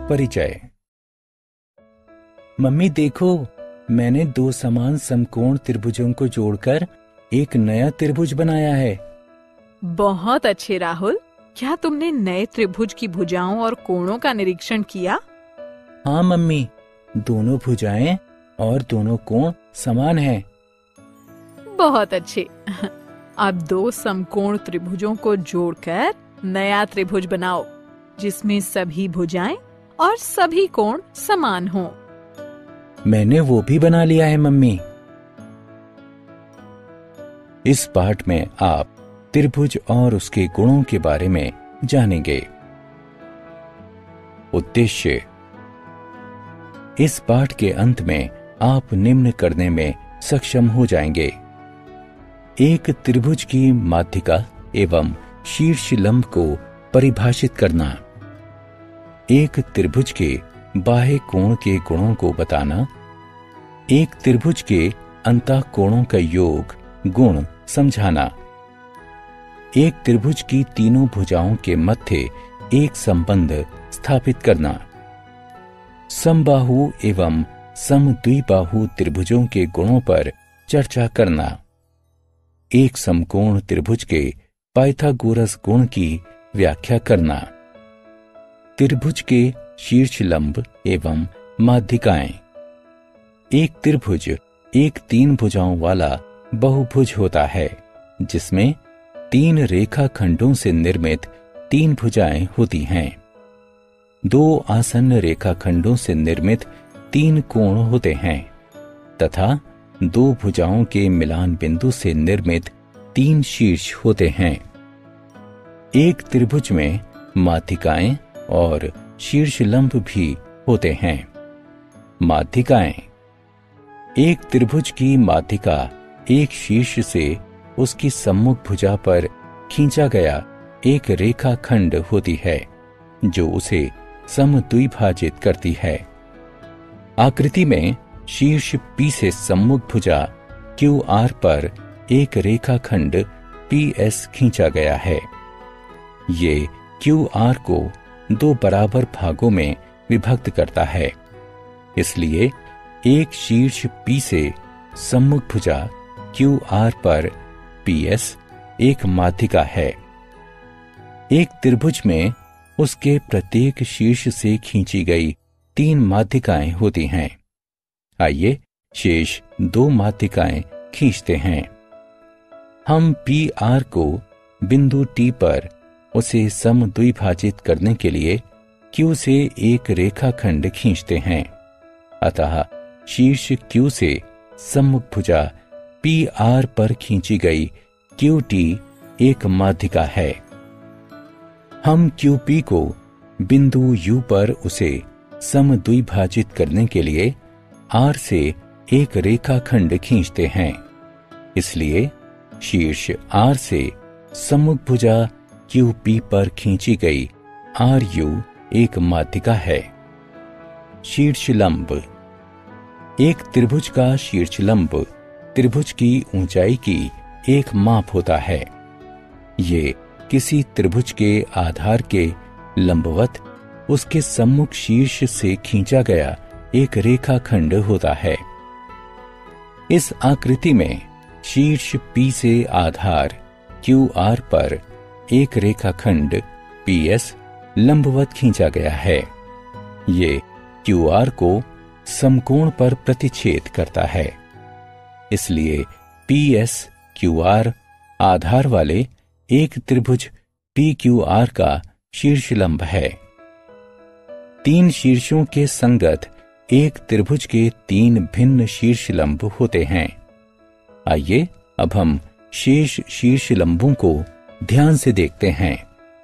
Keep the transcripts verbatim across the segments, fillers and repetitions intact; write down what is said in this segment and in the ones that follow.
परिचय। मम्मी देखो, मैंने दो समान समकोण त्रिभुजों को जोड़कर एक नया त्रिभुज बनाया है। बहुत अच्छे राहुल, क्या तुमने नए त्रिभुज की भुजाओं और कोणों का निरीक्षण किया? हाँ मम्मी, दोनों भुजाएं और दोनों कोण समान हैं। बहुत अच्छे। अब दो समकोण त्रिभुजों को जोड़कर नया त्रिभुज बनाओ, जिसमें सभी भुजाएं और सभी कोण समान हों। मैंने वो भी बना लिया है मम्मी। इस पाठ में आप त्रिभुज और उसके गुणों के बारे में जानेंगे। उद्देश्य: इस पाठ के अंत में आप निम्न करने में सक्षम हो जाएंगे। एक त्रिभुज की माध्यिका एवं शीर्ष लंब को परिभाषित करना, एक त्रिभुज के बाह्य कोण के गुणों को बताना, एक त्रिभुज के अंतः कोणों का योग गुण समझाना, एक त्रिभुज की तीनों भुजाओं के मध्य एक संबंध स्थापित करना, समबाहु एवं समद्विबाहु त्रिभुजों के गुणों पर चर्चा करना, एक समकोण त्रिभुज के पाइथागोरस गुण की व्याख्या करना, त्रिभुज के शीर्ष लंब एवं माध्यिकाएं। एक त्रिभुज एक तीन भुजाओं वाला बहुभुज होता है, जिसमें तीन रेखाखंडों से निर्मित तीन भुजाएं होती हैं। दो आसन्न रेखाखंडों से निर्मित तीन कोण होते हैं तथा दो भुजाओं के मिलान बिंदु से निर्मित तीन शीर्ष होते हैं। एक त्रिभुज में माध्यिकाएं और शीर्ष लंब भी होते हैं। माध्यिकाएं: एक त्रिभुज की माध्यिका एक शीर्ष से उसकी सम्मुख भुजा पर खींचा गया एक रेखाखंड होती है, जो उसे समद्विभाजित करती है। आकृति में शीर्ष P से सम्मुख भुजा Q R पर एक रेखाखंड P S खींचा गया है। ये Q R को दो बराबर भागों में विभक्त करता है, इसलिए एक शीर्ष P से सम्मुख भुजा Q R पर P S एक माध्यिका है। एक त्रिभुज में उसके प्रत्येक शीर्ष से खींची गई तीन माध्यिकाएं होती हैं। आइए शेष दो माध्यिकाएं खींचते हैं। हम P R को बिंदु T पर उसे समद्विभाजित करने के लिए Q से एक रेखाखंड खींचते हैं। अतः शीर्ष Q से सम्मुख भुजा P R पर खींची गई Q T एक माध्यिका है। हम Q P को बिंदु U पर उसे समद्विभाजित करने के लिए R से एक रेखाखंड खींचते हैं, इसलिए शीर्ष R से सम्मुख भुजा Q P पर खींची गई R U एक माध्यिका है। शीर्ष लंब: एक त्रिभुज का शीर्ष लंब त्रिभुज की ऊंचाई की एक माप होता है। ये किसी त्रिभुज के आधार के लंबवत उसके सम्मुख शीर्ष से खींचा गया एक रेखाखंड होता है। इस आकृति में शीर्ष P से आधार Q R पर एक रेखाखंड P S लंबवत खींचा गया है। ये Q R को समकोण पर प्रतिच्छेद करता है, इसलिए P S Q R आधार वाले एक त्रिभुज P Q R का शीर्ष लंब है। तीन शीर्षों के संगत एक त्रिभुज के तीन भिन्न शीर्ष लंब होते हैं। आइए अब हम शेष शीर्ष लंबों को ध्यान से देखते हैं।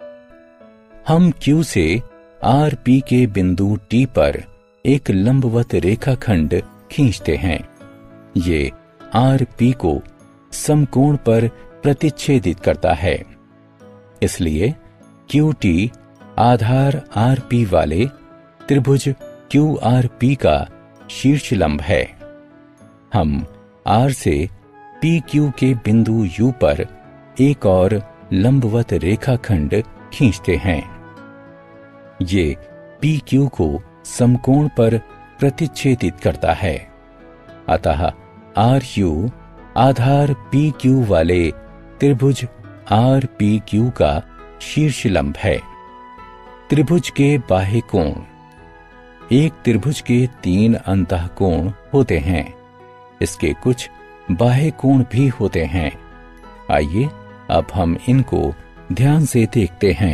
हम Q से R P के बिंदु T पर एक लंबवत रेखाखंड खींचते हैं। ये R P को समकोण पर प्रतिच्छेदित करता है, इसलिए Q T आधार R P वाले त्रिभुज Q R P का शीर्ष लंब है। हम R से P Q के बिंदु U पर एक और लंबवत रेखाखंड खींचते हैं। ये पी क्यू को समकोण पर प्रतिच्छेदित करता है। अतः आर यू आधार पी क्यू वाले त्रिभुज आर पी क्यू का शीर्ष लंब है। त्रिभुज के बाह्य कोण। एक त्रिभुज के तीन अंतःकोण होते हैं। इसके कुछ बाह्य कोण भी होते हैं। आइए अब हम इनको ध्यान से देखते हैं।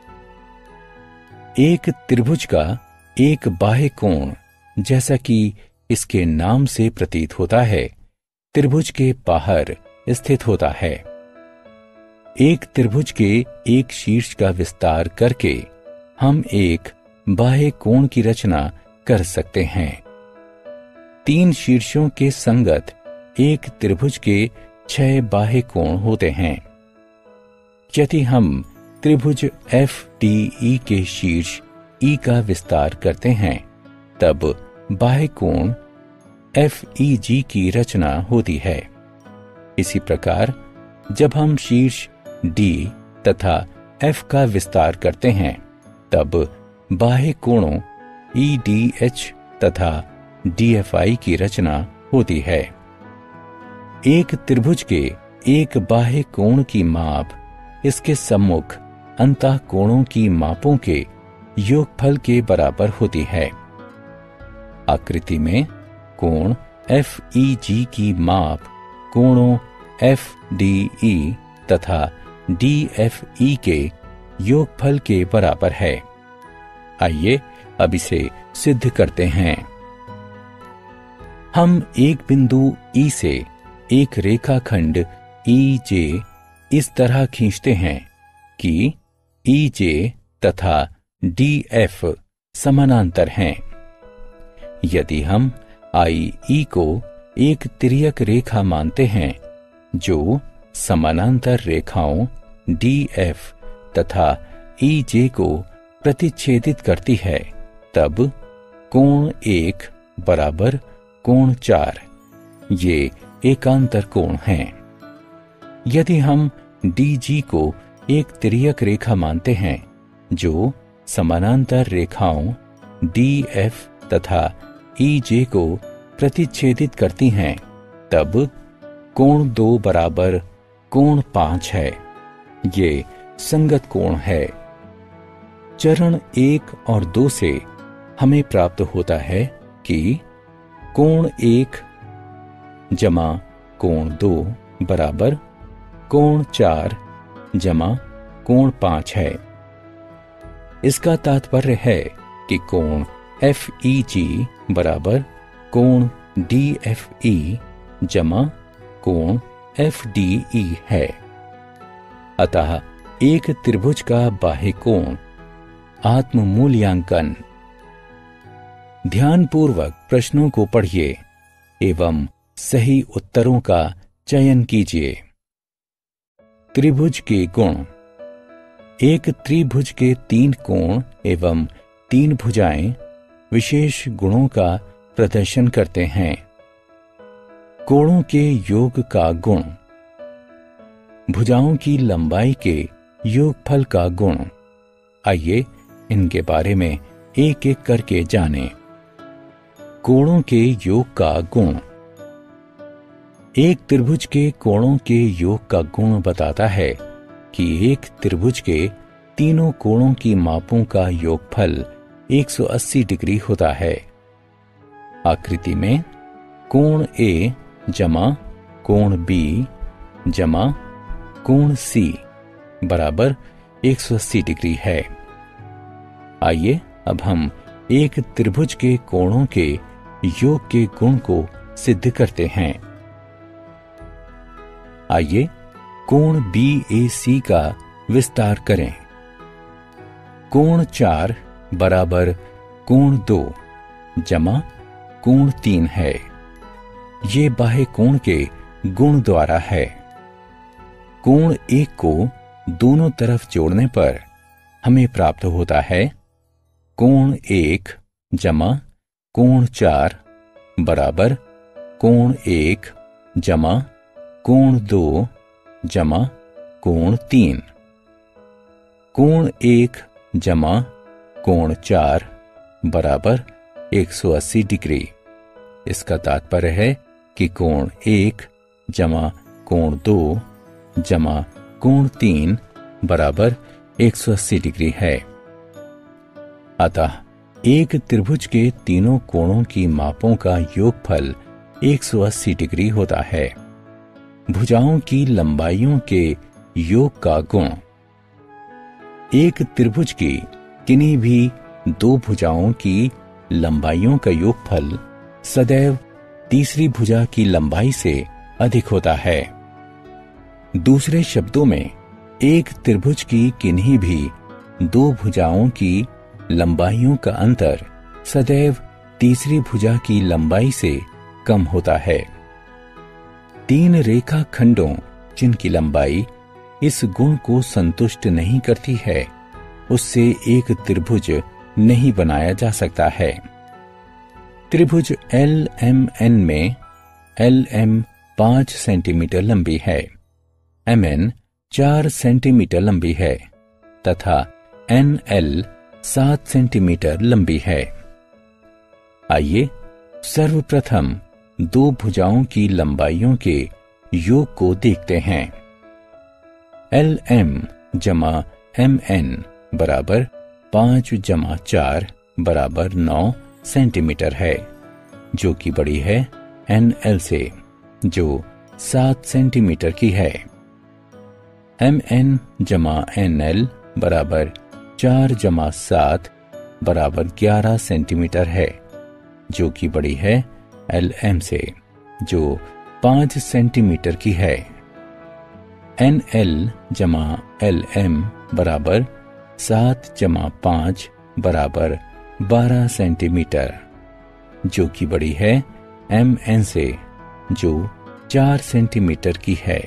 एक त्रिभुज का एक बाह्य कोण, जैसा कि इसके नाम से प्रतीत होता है, त्रिभुज के बाहर स्थित होता है। एक त्रिभुज के एक शीर्ष का विस्तार करके हम एक बाह्य कोण की रचना कर सकते हैं। तीन शीर्षों के संगत एक त्रिभुज के छह बाह्य कोण होते हैं। यदि हम त्रिभुज एफ डी ई के शीर्ष ई का विस्तार करते हैं, तब बाह्य कोण एफ ई जी की रचना होती है। इसी प्रकार जब हम शीर्ष डी तथा एफ का विस्तार करते हैं, तब बाह्य कोणों ई डी एच तथा डी एफ आई की रचना होती है। एक त्रिभुज के एक बाह्य कोण की माप इसके सम्मुख अंतः कोणों की मापों के योगफल के बराबर होती है। आकृति में कोण एफ ई जी की माप कोणों एफ डी ई तथा डी एफ ई के योगफल के बराबर है। आइए अब इसे सिद्ध करते हैं। हम एक बिंदु ई से एक रेखाखंड ई जे इस तरह खींचते हैं कि ई जे तथा डी एफ समानांतर हैं। यदि हम आई ई को एक तिर्यक रेखा मानते हैं जो समानांतर रेखाओं डी एफ तथा ई जे को प्रतिच्छेदित करती है, तब कोण एक बराबर कोण चार ये एकांतर कोण हैं। यदि हम डी जी को एक तिर्यक रेखा मानते हैं जो समानांतर रेखाओं डी एफ तथा ई जे को प्रतिच्छेदित करती हैं, तब कोण दो बराबर कोण पांच है। ये संगत कोण है। चरण एक और दो से हमें प्राप्त होता है कि कोण एक जमा कोण दो बराबर कोण चार जमा कोण पांच है। इसका तात्पर्य है कि कोण एफ ई जी बराबर कोण डी एफ ई जमा कोण एफ डी ई है। अतः एक त्रिभुज का बाह्य कोण आत्म मूल्यांकन। ध्यानपूर्वक प्रश्नों को पढ़िए एवं सही उत्तरों का चयन कीजिए। त्रिभुज के गुण। एक त्रिभुज के तीन कोण एवं तीन भुजाएं विशेष गुणों का प्रदर्शन करते हैं। कोणों के योग का गुण। भुजाओं की लंबाई के योगफल का गुण। आइए इनके बारे में एक एक करके जानें। कोणों के योग का गुण। एक त्रिभुज के कोणों के योग का गुण बताता है कि एक त्रिभुज के तीनों कोणों की मापों का योगफल एक सौ अस्सी डिग्री होता है। आकृति में कोण ए जमा कोण बी जमा कोण सी बराबर एक सौ अस्सी डिग्री है। आइए अब हम एक त्रिभुज के कोणों के योग के गुण को सिद्ध करते हैं। आइए कोण बी ए सी का विस्तार करें। कोण चार बराबर कोण दो जमा कोण तीन है। ये बाह्य कोण के गुण द्वारा है। कोण एक को दोनों तरफ जोड़ने पर हमें प्राप्त होता है कोण एक जमा कोण चार बराबर कोण एक जमा कोण दो जमा कोण तीन। कोण एक जमा कोण चार बराबर एक सौ अस्सी डिग्री। इसका तात्पर्य है कि कोण एक जमा कोण दो जमा कोण तीन बराबर एक सौ अस्सी डिग्री है। अतः एक त्रिभुज के तीनों कोणों की मापों का योगफल एक सौ अस्सी डिग्री होता है। भुजाओं की लंबाइयों के योग का गुण। एक त्रिभुज की किन्हीं भी दो भुजाओं की लंबाइयों का योगफल सदैव तीसरी भुजा की लंबाई से अधिक होता है। दूसरे शब्दों में, एक त्रिभुज की किन्हीं भी दो भुजाओं की लंबाइयों का अंतर सदैव तीसरी भुजा की लंबाई से कम होता है। तीन रेखा खंडों जिनकी लंबाई इस गुण को संतुष्ट नहीं करती है, उससे एक त्रिभुज नहीं बनाया जा सकता है। त्रिभुज एल एम एन में एल एम पांच सेंटीमीटर लंबी है, एम एन चार सेंटीमीटर लंबी है तथा एन एल सात सेंटीमीटर लंबी है। आइए सर्वप्रथम दो भुजाओं की लंबाइयों के योग को देखते हैं। एल एम जमा एम एन बराबर पांच जमा चार बराबर नौ सेंटीमीटर है, जो कि बड़ी है एन एल से, जो सात सेंटीमीटर की है। एम एन जमा एन एल बराबर चार जमा सात बराबर ग्यारह सेंटीमीटर है, जो कि बड़ी है एल एम से, जो पांच सेंटीमीटर की है। एन एल जमा एल एम बराबर सात जमा पांच बराबर बारह सेंटीमीटर, जो कि बड़ी है एम एन से, जो चार सेंटीमीटर की है।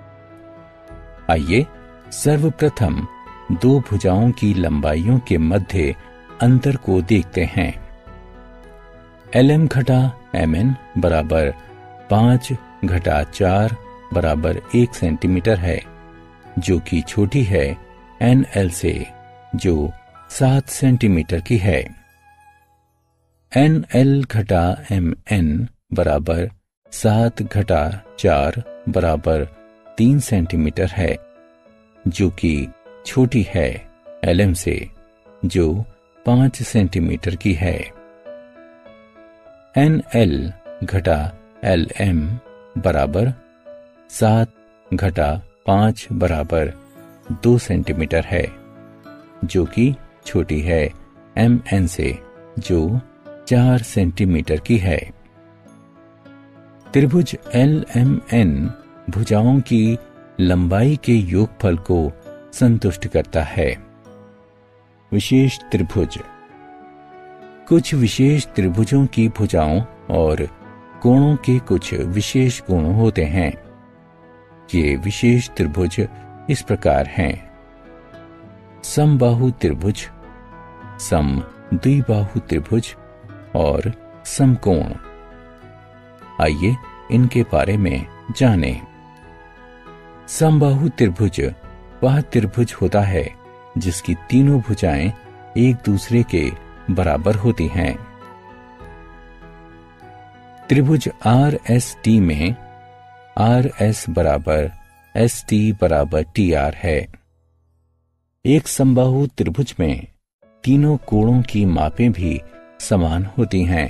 आइए सर्वप्रथम दो भुजाओं की लंबाइयों के मध्य अंतर को देखते हैं। एल एम घटा एम एन बराबर पांच घटा चार बराबर एक सेंटीमीटर है, जो कि छोटी है एन एल से, जो सात सेंटीमीटर की है। एन एल घटा एम एन बराबर सात घटा चार बराबर तीन सेंटीमीटर है, जो कि छोटी है एल एम से, जो पांच सेंटीमीटर की है। एन एल घटा एल एम बराबर सात घटा पांच बराबर दो सेंटीमीटर है, जो कि छोटी है एम एन से, जो चार सेंटीमीटर की है। त्रिभुज एल एम एन भुजाओं की लंबाई के योगफल को संतुष्ट करता है। विशेष त्रिभुज। कुछ विशेष त्रिभुजों की भुजाओं और कोणों के कुछ विशेष गुण होते हैं। ये विशेष त्रिभुज इस प्रकार हैं: समबाहु त्रिभुज, सम द्विबाहु त्रिभुज और समकोण। आइए इनके बारे में जानें। समबाहु त्रिभुज वह त्रिभुज होता है जिसकी तीनों भुजाएं एक दूसरे के बराबर होती हैं। त्रिभुज आर एस टी में आर एस बराबर एस टी बराबर टी आर है। एक समबाहु त्रिभुज में तीनों कोणों की मापें भी समान होती हैं।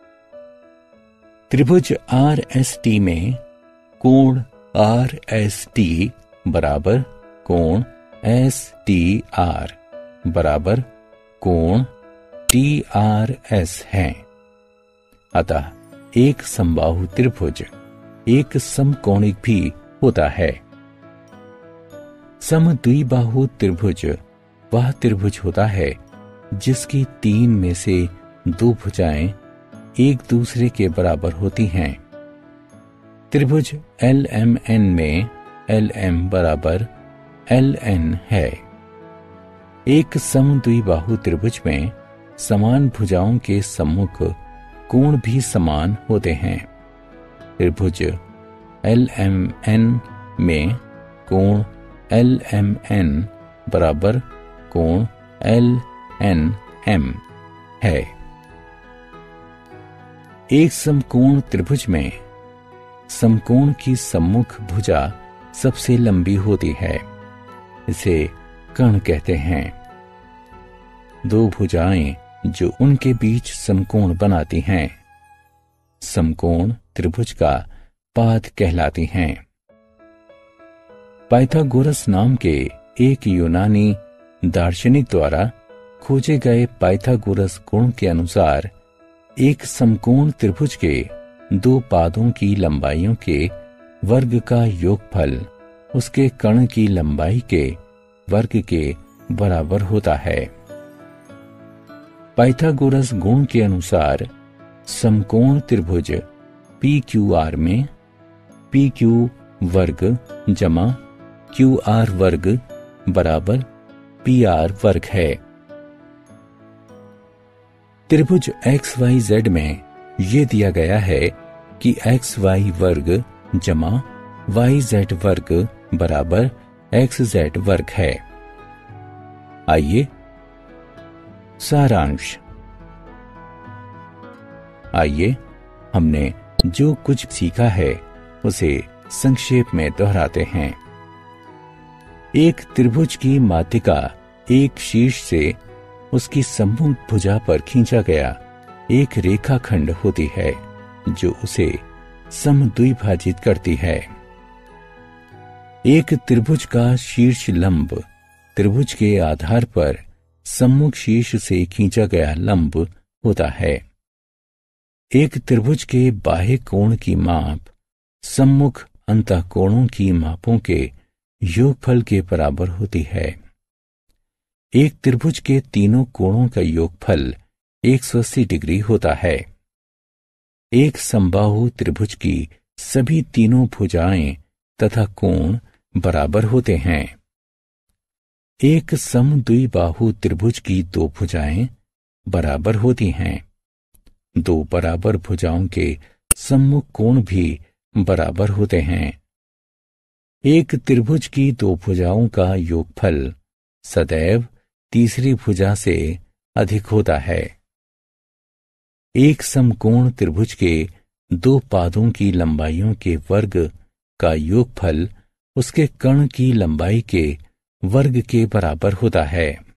त्रिभुज आर एस टी में कोण आर एस टी बराबर कोण एस टी आर बराबर कोण टी आर एस है। अतः एक समबाहु त्रिभुज एक समकोणिक भी होता है। समद्विबाहु त्रिभुज वह त्रिभुज होता है जिसकी तीन में से दो भुजाएं एक दूसरे के बराबर होती हैं। त्रिभुज एल एम एन में एल एम बराबर एल एन है। एक समद्विबाहु त्रिभुज में समान भुजाओं के सम्मुख कोण भी समान होते हैं। त्रिभुज एल एम एन में कोण एल एम एन बराबर कोण एल एन एम है। एक समकोण त्रिभुज में समकोण की सम्मुख भुजा सबसे लंबी होती है। इसे कर्ण कहते हैं। दो भुजाएं जो उनके बीच समकोण बनाती हैं, समकोण त्रिभुज का पाद कहलाती हैं। पाइथागोरस नाम के एक यूनानी दार्शनिक द्वारा खोजे गए पाइथागोरस गुण के अनुसार एक समकोण त्रिभुज के दो पादों की लंबाइयों के वर्ग का योगफल उसके कर्ण की लंबाई के वर्ग के बराबर होता है। पाइथागोरस गुण के अनुसार समकोण त्रिभुज पी क्यू आर में पी क्यू वर्ग जमा क्यू आर वर्ग बराबर पी आर वर्ग है। त्रिभुज एक्स वाई जेड में यह दिया गया है कि एक्स वाई वर्ग जमा वाई जेड वर्ग बराबर एक्स जेड वर्ग है। आइए सारांश। आइए हमने जो कुछ सीखा है उसे संक्षेप में दोहराते हैं। एक त्रिभुज की माध्यिका एक शीर्ष से उसकी सम्मुख भुजा पर खींचा गया एक रेखाखंड होती है जो उसे समद्विभाजित करती है। एक त्रिभुज का शीर्ष लंब त्रिभुज के आधार पर सम्मुख शीर्ष से खींचा गया लंब होता है। एक त्रिभुज के बाह्य कोण की माप सम्मुख अंतःकोणों की मापों के योगफल के बराबर होती है। एक त्रिभुज के तीनों कोणों का योगफल एक सौ अस्सी डिग्री होता है। एक समबाहु त्रिभुज की सभी तीनों भुजाएं तथा कोण बराबर होते हैं। एक समद्विबाहु त्रिभुज की दो भुजाएं बराबर होती हैं। दो बराबर भुजाओं के सम्मुख कोण भी बराबर होते हैं। एक त्रिभुज की दो भुजाओं का योगफल सदैव तीसरी भुजा से अधिक होता है। एक समकोण त्रिभुज के दो पादों की लंबाइयों के वर्ग का योगफल उसके कर्ण की लंबाई के वर्ग के बराबर होता है।